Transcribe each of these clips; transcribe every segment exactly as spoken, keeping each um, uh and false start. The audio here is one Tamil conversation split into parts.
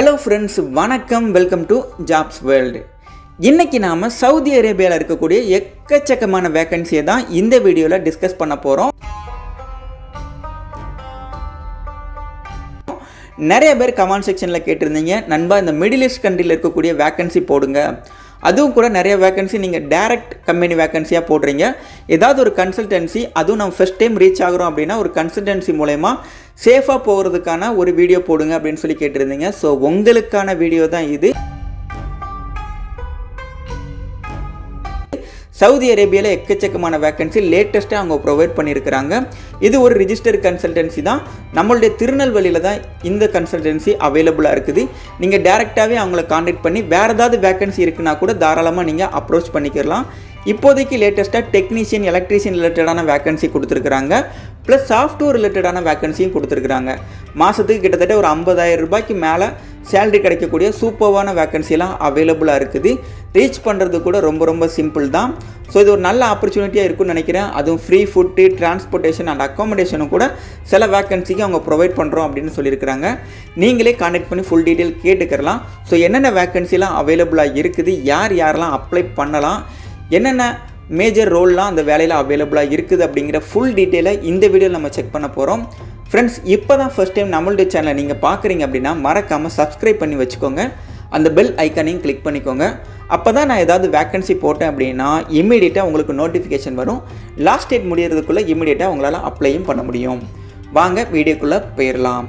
Hello friends, வணக்கம், welcome to Jobs World. இன்னைக்கு நாம சவுதி அரேபியால இருக்கக்கூடிய எக்கச்சக்கமான வேகன்சியை தான் இந்த வீடியோல டிஸ்கஸ் பண்ண போறோம். நிறைய பேர் கமெண்ட் செக்ஷன்ல கேட்டிருந்தீங்க, நண்பா இந்த மிடில் ஈஸ்ட் கண்ட்ரில இருக்கக்கூடிய வேகன்சி போடுங்க. அதுவும் கூட நிறைய வேகன்சி நீங்கள் டைரக்ட் கம்பெனி வேகன்சியாக போடுறீங்க. ஏதாவது ஒரு கன்சல்டன்சி, அதுவும் நம்ம ஃபஸ்ட் டைம் ரீச் ஆகிறோம் அப்படின்னா ஒரு கன்சல்டன்சி மூலமா சேஃபாக போகிறதுக்கான ஒரு வீடியோ போடுங்க அப்படின்னு சொல்லி கேட்டிருந்தீங்க. ஸோ உங்களுக்கான வீடியோ தான் இது. சவுதி அரேபியாவில் எக்கச்சக்கமான வேகன்சி லேட்டஸ்ட்டாக அவங்க ப்ரொவைட் பண்ணியிருக்கிறாங்க. இது ஒரு ரிஜிஸ்டர் கன்சல்டன்சி தான். நம்மளுடைய திருநெல்வேலியில் தான் இந்த கன்சல்டன்சி அவைலபிளாக இருக்குது. நீங்கள் டேரெக்டாகவே அவங்கள காண்டாக்ட் பண்ணி வேறு ஏதாவது வேகன்சி இருக்குன்னா கூட தாராளமாக நீங்கள் அப்ரோச் பண்ணிக்கலாம். இப்போதைக்கு லேட்டஸ்ட்டாக டெக்னீஷியன், எலக்ட்ரீஷியன் ரிலேட்டடான வேகன்சி கொடுத்துருக்குறாங்க. ப்ளஸ் சாஃப்ட்வேர் ரிலேட்டடான வேகன்சியும் கொடுத்துருக்குறாங்க. மாதத்துக்கு கிட்டத்தட்ட ஒரு ஐம்பதாயிரம் ரூபாய்க்கு மேலே சேலரி கிடைக்கக்கூடிய சூப்பர்வான வேகன்சிலாம் அவைலபிளாக இருக்குது. ரீச் பண்ணுறது கூட ரொம்ப ரொம்ப சிம்பிள் தான். ஸோ இது ஒரு நல்ல ஆப்பர்ச்சுனிட்டியாக இருக்குன்னு நினைக்கிறேன். அதுவும் ஃப்ரீ ஃபுட்டு, டிரான்ஸ்போர்ட்டேஷன் அண்ட் அக்காமடேஷனும் கூட சில வேகன்சிக்கு அவங்க ப்ரொவைட் பண்ணுறோம் அப்படின்னு சொல்லியிருக்கிறாங்க. நீங்களே கான்டாக்ட் பண்ணி ஃபுல் டீட்டெயில் கேட்டுக்கலாம். ஸோ என்னென்ன வேகன்சிலாம் அவைலபிளாக இருக்குது, யார் யாரெல்லாம் அப்ளை பண்ணலாம், என்னென்ன மேஜர் ரோல்லாம் அந்த வேலையில் அவைலபிளாக இருக்குது அப்படிங்கிற ஃபுல் டீட்டெயிலை இந்த வீடியோவில் நம்ம செக் பண்ண போகிறோம். ஃப்ரெண்ட்ஸ், இப்போ தான் ஃபஸ்ட் டைம் நம்மளுடைய சேனலை நீங்கள் பார்க்குறீங்க அப்படின்னா மறக்காமல் சப்ஸ்கிரைப் பண்ணி வச்சுக்கோங்க. அந்த பெல் ஐக்கானையும் கிளிக் பண்ணிக்கோங்க. அப்போ தான் நான் ஏதாவது வேக்கன்சி போட்டேன் அப்படின்னா இம்மீடியட்டாக உங்களுக்கு நோட்டிஃபிகேஷன் வரும். லாஸ்ட் டேட் முடியறதுக்குள்ளே இம்மீடியட்டாக உங்களால் அப்ளையும் பண்ண முடியும். வாங்க வீடியோக்குள்ளே போயிடலாம்.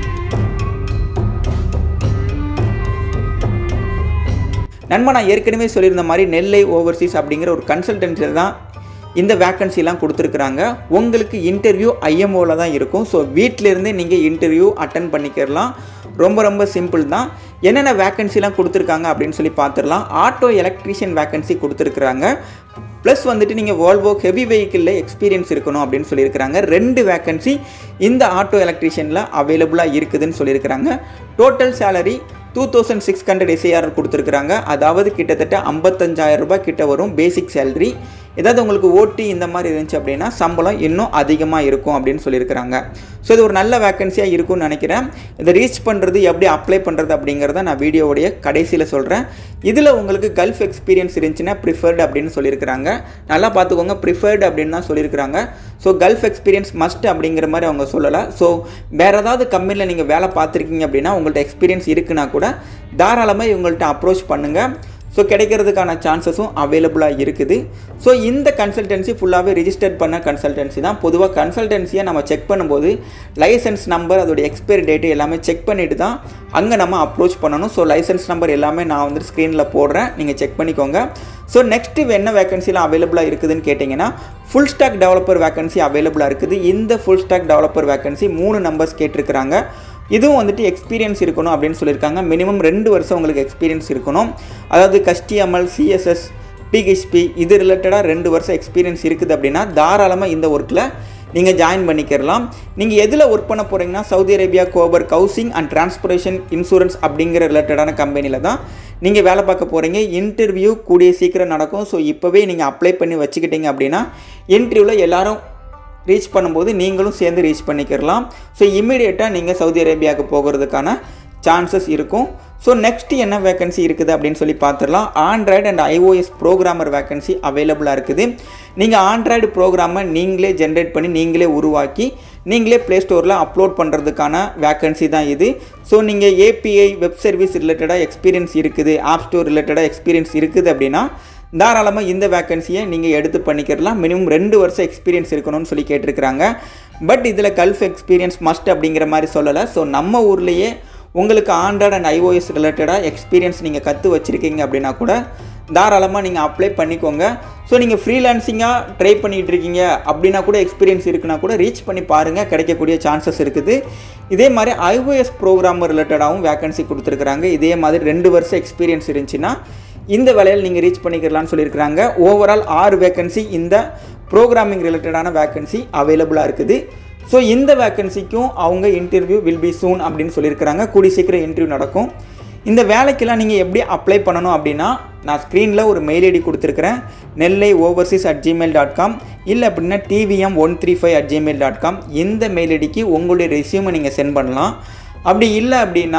நண்பா, நான் ஏற்கனவே சொல்லியிருந்த மாதிரி நெல்லை ஓவர்சீஸ் அப்படிங்கிற ஒரு கன்சல்டன்சியில் தான் இந்த வேக்கன்சிலாம் கொடுத்துருக்குறாங்க. உங்களுக்கு இன்டர்வியூ ஐஎம்ஓவில் தான் இருக்கும். ஸோ வீட்டிலேருந்தே நீங்கள் இன்டர்வியூ அட்டன் பண்ணிக்கிறலாம். ரொம்ப ரொம்ப சிம்பிள் தான். என்னென்ன வேக்கன்சிலாம் கொடுத்துருக்காங்க அப்படின்னு சொல்லி பார்த்துடலாம். ஆட்டோ எலக்ட்ரீஷியன் வேக்கன்சி கொடுத்துருக்குறாங்க. ப்ளஸ் வந்துட்டு நீங்கள் வால்வோ ஹெவி வெஹிக்கிளில் எக்ஸ்பீரியன்ஸ் இருக்கணும் அப்படின்னு சொல்லியிருக்கிறாங்க. ரெண்டு வேக்கன்சி இந்த ஆட்டோ எலக்ட்ரீஷியனில் அவைலபிளாக இருக்குதுன்னு சொல்லியிருக்கிறாங்க. Total salary two thousand six hundred SAR கொடுத்துருக்குறாங்க. அதாவது கிட்டத்தட்ட ஐம்பத்தஞ்சாயிரம் ரூபாய் கிட்ட வரும் பேசிக் சேலரி. ஏதாவது உங்களுக்கு ஓடி இந்த மாதிரி இருந்துச்சு அப்படின்னா சம்பளம் இன்னும் அதிகமாக இருக்கும் அப்படின்னு சொல்லியிருக்கிறாங்க. ஸோ இது ஒரு நல்ல வேக்கன்சியாக இருக்கும்னு நினைக்கிறேன். இதை ரீச் பண்ணுறது, எப்படி அப்ளை பண்ணுறது அப்படிங்கிறத நான் வீடியோவுடைய கடைசியில் சொல்கிறேன். இதில் உங்களுக்கு கல்ஃப் எக்ஸ்பீரியன்ஸ் இருந்துச்சுன்னா ப்ரிஃபர்டு அப்படின்னு சொல்லியிருக்கிறாங்க. நல்லா பார்த்துக்கோங்க, ப்ரிஃபர்டு அப்படின்னு தான் சொல்லியிருக்கிறாங்க. ஸோ கல்ஃப் எக்ஸ்பீரியன்ஸ் மஸ்ட் அப்படிங்கிற மாதிரி அவங்க சொல்லலை. ஸோ வேறு ஏதாவது கம்பெனியில் நீங்கள் வேலை பார்த்துருக்கீங்க அப்படின்னா உங்கள்கிட்ட எக்ஸ்பீரியன்ஸ் இருக்குன்னா கூட தாராளமாக இவங்கள்ட்ட அப்ரோச் பண்ணுங்கள். ஸோ கிடைக்கிறதுக்கான சான்சஸும் அவைலபிளாக இருக்குது. ஸோ இந்த கன்சல்டன்சி ஃபுல்லாகவே ரிஜிஸ்டர்ட் பண்ண கன்சல்டன்சி தான். பொதுவாக கன்சல்டன்சியை நம்ம செக் பண்ணும்போது லைசன்ஸ் நம்பர், அதோடைய எக்ஸ்பைரி டேட்டு எல்லாமே செக் பண்ணிவிட்டு தான் அங்கே நம்ம அப்ரோச் பண்ணணும். ஸோ லைசன்ஸ் நம்பர் எல்லாமே நான் வந்து ஸ்க்ரீனில் போடுறேன், நீங்கள் செக் பண்ணிக்கோங்க. ஸோ நெக்ஸ்ட்டு என்ன வேகன்சிலாம் அவைலபிளாக இருக்குதுன்னு கேட்டிங்கன்னா ஃபுல் ஸ்டாக் டெவலப்பர் வேகன்சி அவைலபிளாக இருக்குது. இந்த ஃபுல் ஸ்டாக் டெவலப்பர் வேகன்சி மூணு நம்பர்ஸ் கேட்டிருக்கிறாங்க. இதுவும் வந்துட்டு எக்ஸ்பீரியன்ஸ் இருக்கணும் அப்படின்னு சொல்லியிருக்காங்க. மினிமம் ரெண்டு வருஷம் உங்களுக்கு எக்ஸ்பீரியன்ஸ் இருக்கணும். அதாவது கஸ்டிஎம்எல், சிஎஸ்எஸ், பிஹெச்பி இது ரிலேட்டடாக ரெண்டு வருஷம் எக்ஸ்பீரியன்ஸ் இருக்குது அப்படின்னா தாராளமாக இந்த ஒர்க்கில் நீங்கள் ஜாயின் பண்ணிக்கிறலாம். நீங்கள் எதில் ஒர்க் பண்ண போகிறீங்கன்னா Saudi Arabia Khobar housing and transportation insurance அப்படிங்கிற ரிலேட்டடான கம்பெனியில் தான் நீங்கள் வேலை பார்க்க போகிறீங்க. இன்டர்வியூ கூடிய சீக்கிரம் நடக்கும். ஸோ இப்போவே நீங்கள் அப்ளை பண்ணி வச்சுக்கிட்டீங்க அப்படின்னா இன்டர்வியூவில் எல்லாரும் ரீச் பண்ணும்போது நீங்களும் சேர்ந்து ரீச் பண்ணிக்கிறலாம். ஸோ இம்மிடியேட்டாக நீங்கள் சவுதி அரேபியாவுக்கு போகிறதுக்கான சான்சஸ் இருக்கும். ஸோ நெக்ஸ்ட்டு என்ன வேகன்சி இருக்குது அப்படின்னு சொல்லி பார்த்துடலாம். Android and iOS programmer vacancy அவைலபிளாக இருக்குது. நீங்கள் ஆண்ட்ராய்டு ப்ரோக்ராமை நீங்களே ஜென்ரேட் பண்ணி நீங்களே உருவாக்கி நீங்களே ப்ளே ஸ்டோரில் அப்லோட் பண்ணுறதுக்கான வேகன்சி தான் இது. ஸோ நீங்கள் ஏபிஐ, வெப் சர்வீஸ் ரிலேட்டடாக எக்ஸ்பீரியன்ஸ் இருக்குது, ஆப் ஸ்டோர் ரிலேட்டடாக எக்ஸ்பீரியன்ஸ் இருக்குது அப்படின்னா தாராளமாக இந்த வேக்கன்சியை நீங்கள் எடுத்து பண்ணிக்கிறலாம். மினிமம் ரெண்டு வருஷம் எக்ஸ்பீரியன்ஸ் இருக்கணும்னு சொல்லி கேட்டிருக்கிறாங்க. பட் இதில் கல்ஃப் எக்ஸ்பீரியன்ஸ் மஸ்ட் அப்படிங்கிற மாதிரி சொல்லலை. ஸோ நம்ம ஊர்லேயே உங்களுக்கு ஆண்ட்ராய்டு அண்ட் ஐஓஎஸ் ரிலேட்டடாக எக்ஸ்பீரியன்ஸ் நீங்கள் கற்று வச்சுருக்கீங்க அப்படின்னா கூட தாராளமாக நீங்கள் அப்ளை பண்ணிக்கோங்க. ஸோ நீங்கள் ஃப்ரீலான்சிங்காக ட்ரை பண்ணிகிட்டு இருக்கீங்க அப்படின்னா கூட எக்ஸ்பீரியன்ஸ் இருக்குன்னா கூட ரீச் பண்ணி பாருங்கள், கிடைக்கக்கூடிய சான்சஸ் இருக்குது. இதே மாதிரி ஐஓஎஸ் ப்ரோக்ராமர் ரிலேட்டடாகவும் வேக்கன்சி கொடுத்துருக்குறாங்க. இதே மாதிரி ரெண்டு வருஷம் எக்ஸ்பீரியன்ஸ் இருந்துச்சுன்னா இந்த வேலையில் நீங்கள் ரீச் பண்ணிக்கலாம்னு சொல்லியிருக்கிறாங்க. ஓவரால் ஆறு வேக்கன்சி இந்த ப்ரோக்ராமிங் ரிலேட்டடான வேக்கன்சி அவைலபிளாக இருக்குது. ஸோ இந்த வேக்கன்சிக்கும் அவங்க இன்டர்வியூ வில் பி சூன் அப்படின்னு சொல்லியிருக்கிறாங்க. கூடி சீக்கிரம் இன்டர்வியூ நடக்கும். இந்த வேலைக்கெல்லாம் நீங்கள் எப்படி அப்ளை பண்ணணும் அப்படின்னா நான் ஸ்க்ரீனில் ஒரு மெயில் ஐடி கொடுத்துருக்குறேன், Nellai overseas at Gmail dot com, இல்லை அப்படின்னா TVM one three five at Gmail dot com. இந்த மெயில் ஐடிக்கு உங்களுடைய ரெஸ்யூமை நீங்கள் சென்ட் பண்ணலாம். அப்படி இல்லை அப்படின்னா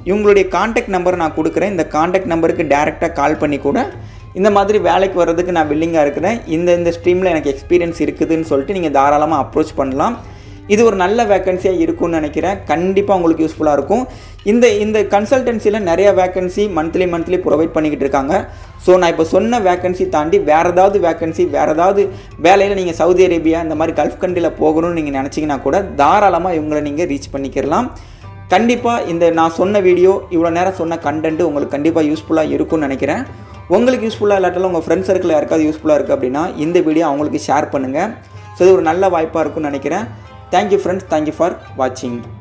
இவங்களுடைய காண்டாக்ட் நம்பர் நான் கொடுக்குறேன். இந்த காண்டாக்ட் நம்பருக்கு டைரெக்டாக கால் பண்ணி கூட இந்த மாதிரி வேலைக்கு வர்றதுக்கு நான் வில்லிங்காக இருக்கிறேன், இந்த இந்த ஸ்ட்ரீமில் எனக்கு எக்ஸ்பீரியன்ஸ் இருக்குதுன்னு சொல்லிட்டு நீங்கள் தாராளமாக அப்ரோச் பண்ணலாம். இது ஒரு நல்ல வேக்கன்சியாக இருக்கும்னு நினைக்கிறேன். கண்டிப்பாக உங்களுக்கு யூஸ்ஃபுல்லாக இருக்கும். இந்த இந்த கன்சல்டன்சியில் நிறைய வேக்கன்சி மந்த்லி மந்த்லி ப்ரொவைட் பண்ணிக்கிட்டு இருக்காங்க. ஸோ நான் இப்போ சொன்ன வேக்கன்சி தாண்டி வேறு ஏதாவது வேக்கன்சி வேறு ஏதாவது வேலையில் நீங்கள் சவுதி அரேபியா இந்த மாதிரி கல்ஃப் கண்ட்ரியில் போகணும்னு நீங்கள் நினச்சிங்கன்னா கூட தாராளமாக இவங்களை நீங்கள் ரீச் பண்ணிக்கிறலாம். கண்டிப்பாக இந்த நான் சொன்ன வீடியோ இவ்வளோ நேரம் சொன்ன கண்டென்ட்டு உங்களுக்கு கண்டிப்பாக யூஸ்ஃபுல்லாக இருக்கும்னு நினைக்கிறேன். உங்களுக்கு யூஸ்ஃபுல்லாக இல்லாட்டாலும் உங்கள் ஃப்ரெண்ட்ஸ் சர்க்கிள் யாருக்காவது யூஸ்ஃபுல்லாக இருக்குது அப்படின்னா இந்த வீடியோ அவங்களுக்கு ஷேர் பண்ணுங்கள். ஸோ இது ஒரு நல்ல வாய்ப்பாக இருக்கும்னு நினைக்கிறேன். தேங்க்யூ ஃப்ரெண்ட்ஸ், தேங்க்யூ ஃபார் வாட்சிங்.